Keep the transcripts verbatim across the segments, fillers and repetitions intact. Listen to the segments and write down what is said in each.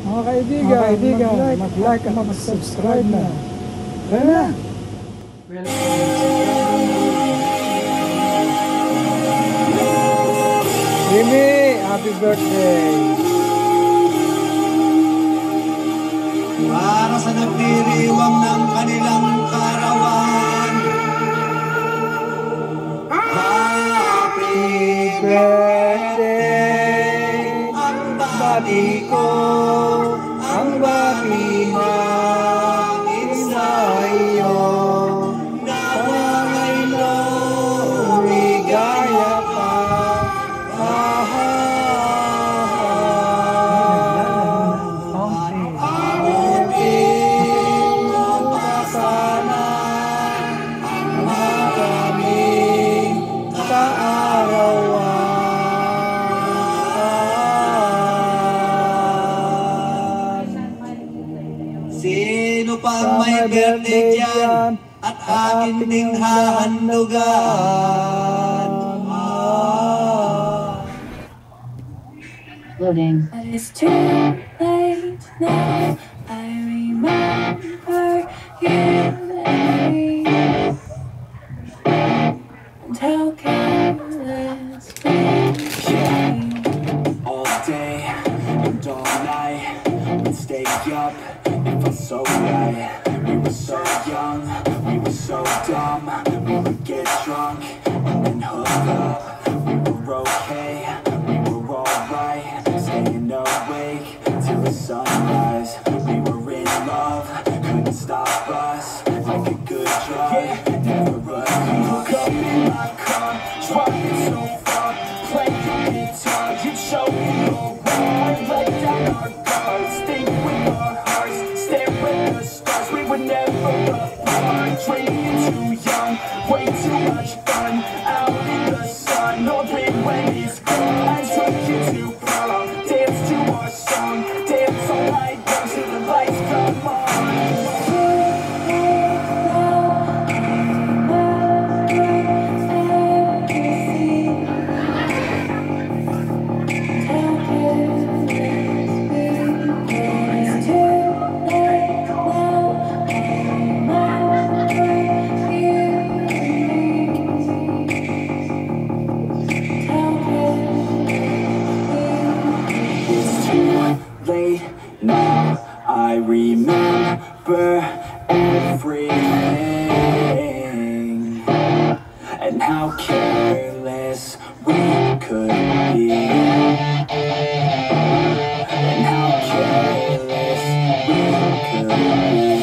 Mga kaibigan, mga kaibigan mag-like at mag-subscribe na. Tara na! Jimmy, happy birthday! Para sa nagdiriwang ng kanilang karawan, happy birthday! Ang bati ko, ang bati namin sa iyo, nawa'y lumigaya pa. Sino pang may birthday dyan at akin ding hahandugan? Loading. But it's too late now. I remember you and me, and how careless we became. All day and all night, we'd stay up, it felt so right. We were so young, we were so dumb. We would get drunk and then hook up. We were okay, we were alright, staying awake till the sunrise. We were in love, couldn't stop us, like a good drug, never run. Woke up in my car, driving so far, playing guitar, you showed me your way. Let down our guards, think with our hearts, stare at the stars. We were never apart, dreaming too young, way too much fun. Out in the sun, no big when it's gone. I took you to prom, dance to our song, dance all night long till the lights come on. Late now, I remember everything and how careless we could be, and how careless we could be.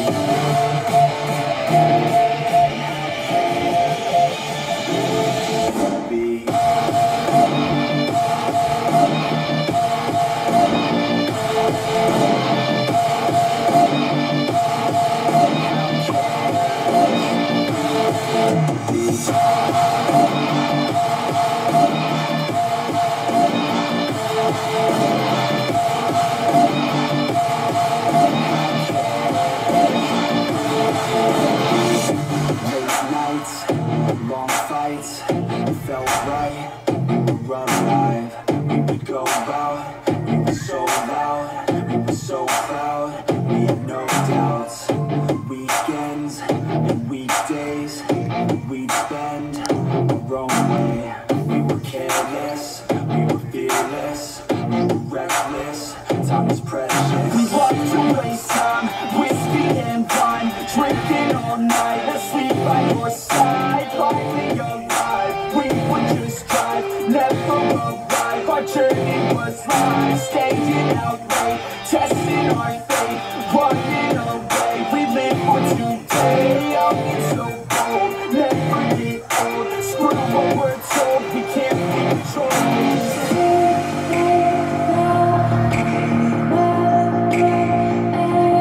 Long fights, it felt right, we were alive, we would go out, we were so loud, we were so proud, we had no doubts. Weekends and weekdays, we'd spend our own way. We were careless, we were fearless, we were reckless, time was precious. We loved to waste time, whiskey and wine, drinking all night, asleep by your side, hardly alive. We would just drive, never arrive. Our journey was live, staying out late, testing our fate, running away. We live for today, young and so bold, never get old. Screw what we're told, we can't control. Too late now. I remember you.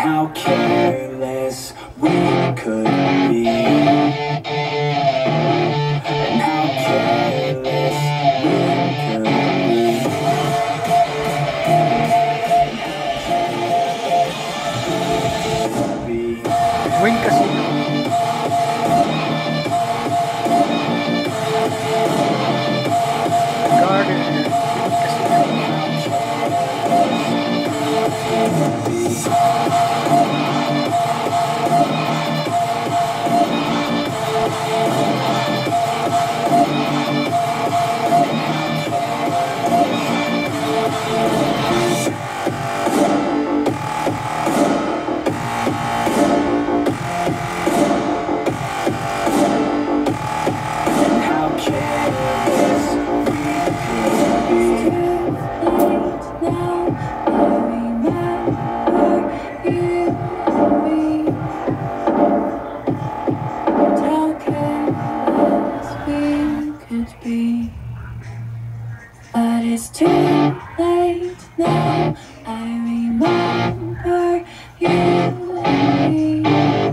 how careless we could be, and how careless we could be. Wynn kasi. Garden. But it's too late now. I remember you and me,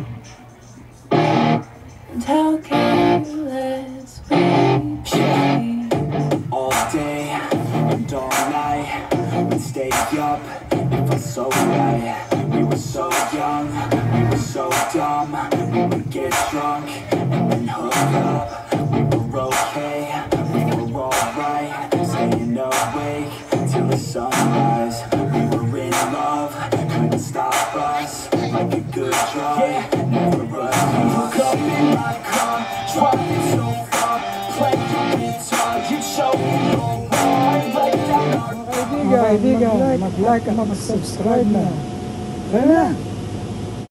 and how careless we could be. All day and all night, we'd stay up, it felt so right. We were so young, we were so dumb. We would get drunk and then hook up. We were okay, we were alright, staying awake till the sunrise. We were in love, couldn't stop us, like a good drug, never run. Woke up in my car, driving so far, playing guitar, you showed me all wrong. Like that. Kaibigan, mag-like at mag-subscribe na. Tara na!